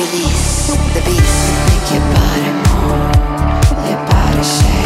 release the beast. Make your body move, your body shake.